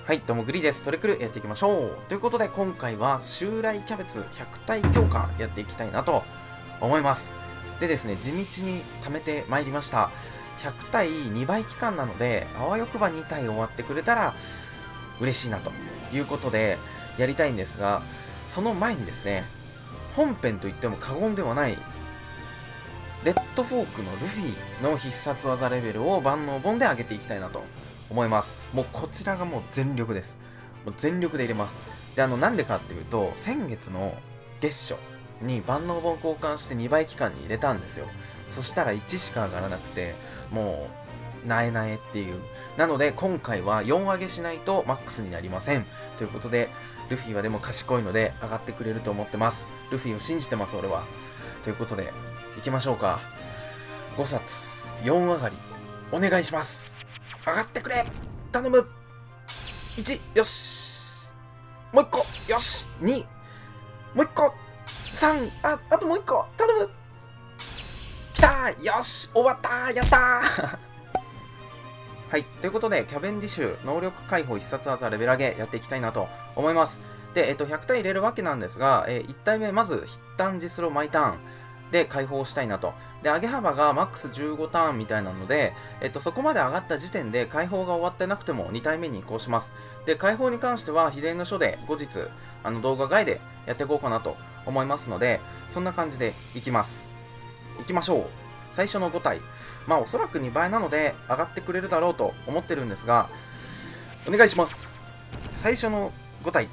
はい、どうもグリーです。トレクルやっていきましょう。ということで、今回は襲来キャベツ100体強化やっていきたいなと思います。でですね、地道に貯めてまいりました。100体2倍期間なので、あわよくば2体終わってくれたら嬉しいなということでやりたいんですが、その前にですね、本編といっても過言ではないレッドフォークのルフィの必殺技レベルを万能本で上げていきたいなと思います。もうこちらがもう全力です。もう全力で入れます。で、なんでかっていうと、先月の月初に万能本交換して2倍期間に入れたんですよ。そしたら1しか上がらなくて、もう、なえなえっていう。なので、今回は4上げしないとマックスになりません。ということで、ルフィはでも賢いので上がってくれると思ってます。ルフィを信じてます、俺は。ということで、行きましょうか。5冊、4上がり、お願いします。上がってくれ頼む !1、よしもう1個よし !2、もう1個 !3、あともう1個頼むきたーよし終わったーやったーはい、ということで、キャベンディッシュ、能力解放必殺技レベル上げやっていきたいなと思います。で、100体入れるわけなんですが、1体目、まず、筆端実ロ毎ターン。で解放したいなと。で、上げ幅がマックス15ターンみたいなので、そこまで上がった時点で解放が終わってなくても2体目に移行します。で、解放に関しては秘伝の書で後日、動画外でやっていこうかなと思いますので、そんな感じでいきます。いきましょう。最初の5体。まあ、おそらく2倍なので上がってくれるだろうと思ってるんですが、お願いします。最初の5体。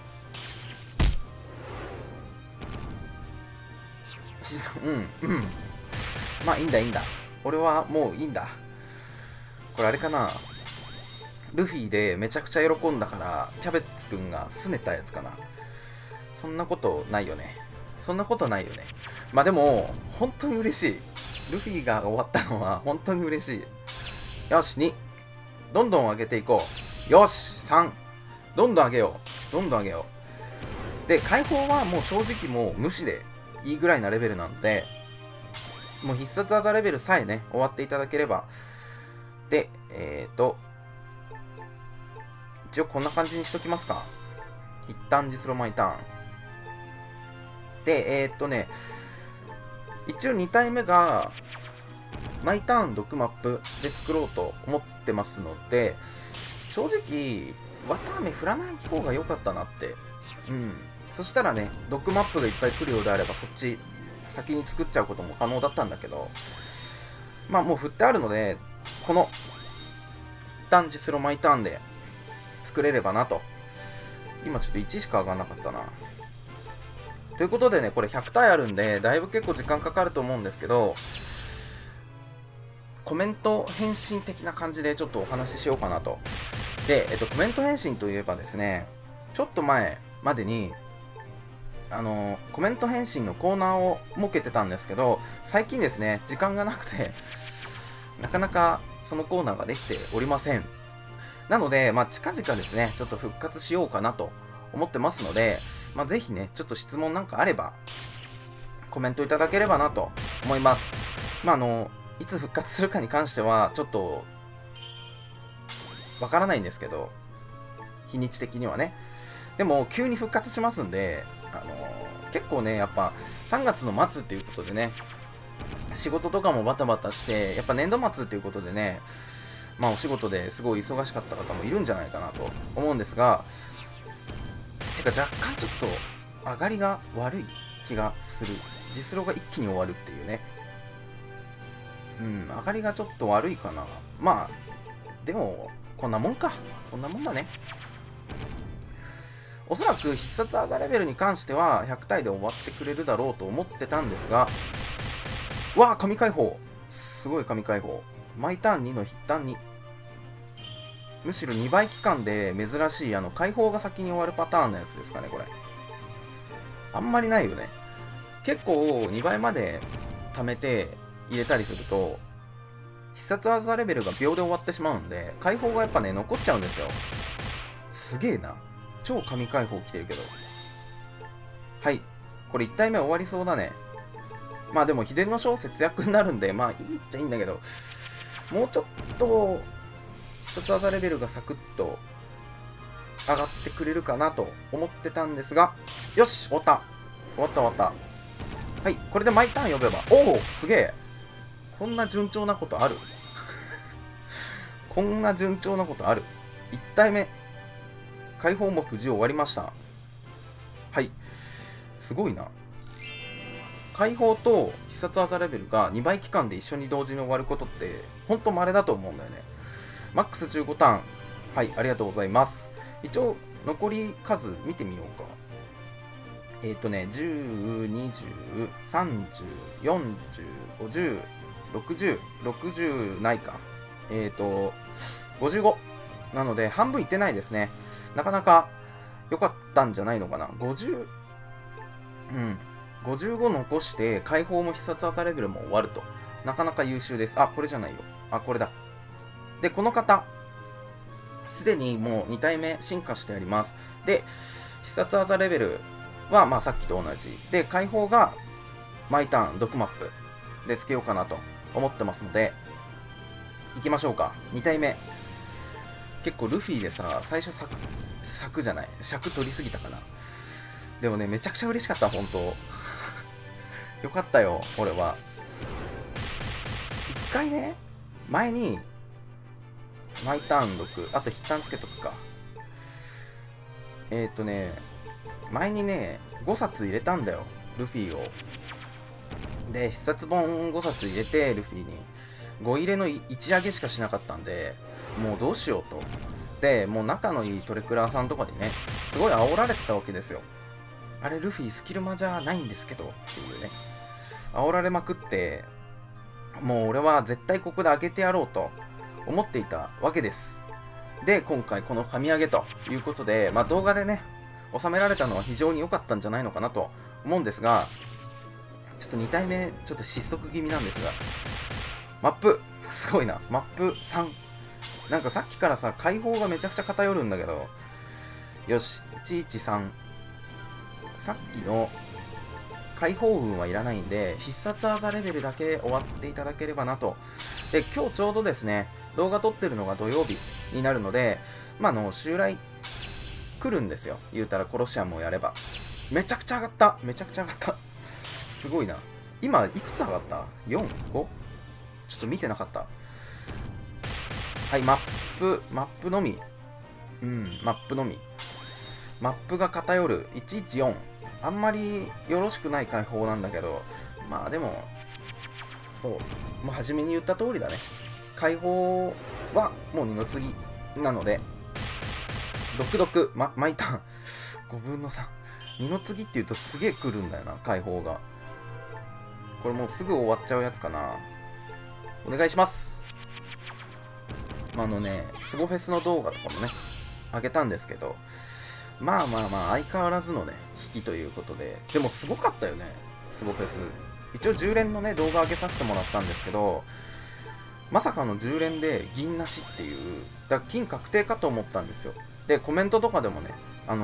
まあいいんだいいんだ。俺はもういいんだ。これあれかな、ルフィでめちゃくちゃ喜んだからキャベツくんが拗ねたやつかな。そんなことないよね。そんなことないよね。まあでも本当に嬉しい。ルフィが終わったのは本当に嬉しい。よし、2、どんどん上げていこう。よし、3、どんどん上げよう。どんどん上げよう。で、解放はもう正直もう無視でいいぐらいなレベルなので、もう必殺技レベルさえね、終わっていただければ。で、一応こんな感じにしときますか。一旦実ロ毎ターン。で、一応2体目が、毎ターン毒マップで作ろうと思ってますので、正直、綿飴振らない方が良かったなって。そしたらね、毒マップがいっぱい来るようであれば、そっち、先に作っちゃうことも可能だったんだけど、まあもう振ってあるので、この、一旦実ロ毎ターンで作れればなと。今ちょっと1しか上がんなかったな。ということでね、これ100体あるんで、だいぶ結構時間かかると思うんですけど、コメント返信的な感じでちょっとお話ししようかなと。で、コメント返信といえばですね、ちょっと前までに、コメント返信のコーナーを設けてたんですけど、最近ですね、時間がなくて、なかなかそのコーナーができておりません。なので、まあ、近々ですね、ちょっと復活しようかなと思ってますので、まあ、ぜひね、ちょっと質問なんかあれば、コメントいただければなと思います。まあ、いつ復活するかに関しては、ちょっと、わからないんですけど、日にち的にはね。でも、急に復活しますんで、結構ね、やっぱ、3月の末っていうことでね、仕事とかもバタバタして、やっぱ年度末っていうことでね、まあお仕事ですごい忙しかった方もいるんじゃないかなと思うんですが、てか若干ちょっと上がりが悪い気がする。実ロが一気に終わるっていうね。上がりがちょっと悪いかな。まあ、でも、こんなもんか。こんなもんだね。おそらく必殺技レベルに関しては100体で終わってくれるだろうと思ってたんですが、わあ、神解放。すごい神解放。毎ターン2の筆端2。むしろ2倍期間で珍しい解放が先に終わるパターンのやつですかね、これ。あんまりないよね。結構2倍まで貯めて入れたりすると、必殺技レベルが秒で終わってしまうんで、解放がやっぱね、残っちゃうんですよ。すげえな。超神解放来てるけど。はい。これ1体目終わりそうだね。まあでも秘伝の書節約になるんで、まあいいっちゃいいんだけど、もうちょっと、必殺技レベルがサクッと上がってくれるかなと思ってたんですが、よし終わった終わった終わった。はい、これで毎ターン呼べば、おおすげえ、こんな順調なことあるこんな順調なことある。1体目解放も無事終わりました。はい、すごいな。解放と必殺技レベルが2倍期間で一緒に同時に終わることってほんと稀だと思うんだよね。マックス15ターン、はい、ありがとうございます。一応残り数見てみようか。10、20、30、40、50、60、60ないか。55なので半分いってないですね。なかなか良かったんじゃないのかな。50、55残して解放も必殺技レベルも終わると。なかなか優秀です。あ、これじゃないよ。あ、これだ。で、この方、すでにもう2体目進化してあります。で、必殺技レベルはまあさっきと同じ。で、解放が毎ターン毒マップでつけようかなと思ってますので、行きましょうか。2体目。結構ルフィでさ、最初尺じゃない。尺取りすぎたかな。でもね、めちゃくちゃ嬉しかった、本当よかったよ、俺は。1回ね、前に、毎ターン6、あと筆端つけとくか。前にね、5冊入れたんだよ、ルフィを。で、必殺本5冊入れて、ルフィに。5入れの1上げしかしなかったんで、もうどうしようと。で、もう仲のいいトレクラーさんとかにね、すごい煽られてたわけですよ。あれ、ルフィスキルマじゃないんですけど、っていうね。煽られまくって、もう俺は絶対ここで上げてやろうと思っていたわけです。で、今回この神上げということで、まあ動画でね、収められたのは非常に良かったんじゃないのかなと思うんですが、ちょっと2体目、ちょっと失速気味なんですが、マップ、すごいな、マップ3。なんかさっきからさ、解放がめちゃくちゃ偏るんだけど、よし、113。さっきの解放運はいらないんで、必殺技レベルだけ終わっていただければなと。で、今日ちょうどですね、動画撮ってるのが土曜日になるので、まあ、襲来来るんですよ。言うたらコロシアムをやれば。めちゃくちゃ上がった。めちゃくちゃ上がった。すごいな。今、いくつ上がった ?4、5? ちょっと見てなかった。はい、マップのみ。マップのみ。マップが偏る。114。あんまりよろしくない解放なんだけど、まあでも、そう、もう初めに言った通りだね。解放はもう二の次なので、毎ターン5分の3。二の次って言うとすげえ来るんだよな、解放が。これもうすぐ終わっちゃうやつかな。お願いします。スゴフェスの動画とかもね、あげたんですけど、まあ相変わらずのね、引きということで、でもすごかったよね、スゴフェス。一応10連のね、動画上げさせてもらったんですけど、まさかの10連で銀なしっていう、だから金確定かと思ったんですよ。で、コメントとかでもね、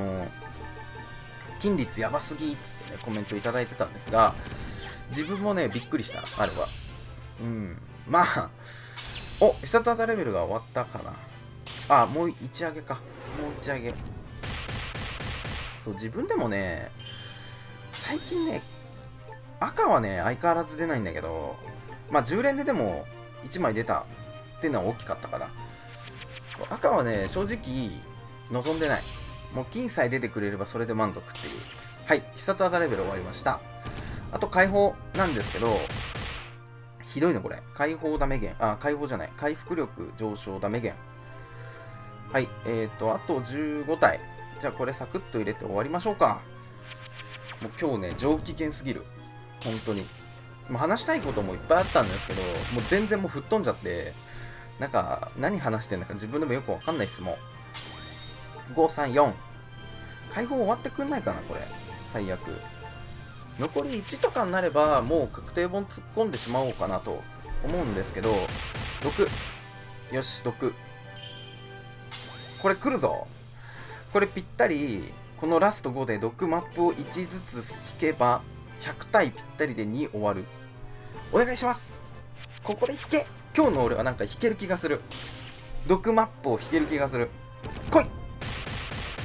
金率やばすぎっつってね、コメントいただいてたんですが、自分もね、びっくりした、あれは。まあ、必殺技レベルが終わったかな。あ、もう1上げか。もう1上げ。そう、自分でもね、最近ね、赤はね、相変わらず出ないんだけど、まあ、10連ででも1枚出たっていうのは大きかったから。赤はね、正直、望んでない。もう金さえ出てくれればそれで満足っていう。はい、必殺技レベル終わりました。あと、解放なんですけど、ひどいのこれ。解放ダメ減。解放じゃない。回復力上昇ダメ減。はい、あと15体。じゃあこれサクッと入れて終わりましょうか。もう今日ね、上機嫌すぎる。本当に。話したいこともいっぱいあったんですけど、もう全然もう吹っ飛んじゃって、なんか、何話してんだか自分でもよくわかんないっすもん。5、3、4。解放終わってくんないかな、これ。最悪。残り1とかになれば、もう確定本突っ込んでしまおうかなと思うんですけど、6。よし、6。これ来るぞ。これぴったり、このラスト5で毒マップを1ずつ引けば、100体ぴったりで2終わる。お願いします。ここで引け。今日の俺はなんか引ける気がする。毒マップを引ける気がする。来い。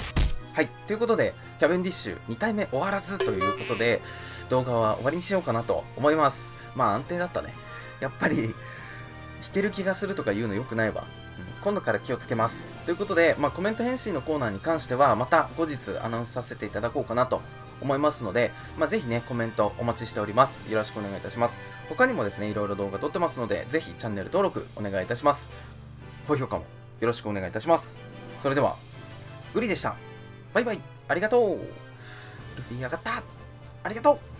はい、ということで、キャベンディッシュ2体目終わらずということで、動画は終わりにしようかなと思います。まあ安定だったね。やっぱり、弾ける気がするとか言うの良くないわ。今度から気をつけます。ということで、コメント返信のコーナーに関しては、また後日アナウンスさせていただこうかなと思いますので、ぜひね、コメントお待ちしております。よろしくお願いいたします。他にもですね、いろいろ動画撮ってますので、ぜひチャンネル登録お願いいたします。高評価もよろしくお願いいたします。それでは、グリでした。バイバイ、ありがとう。ルフィ上がった。ありがとう。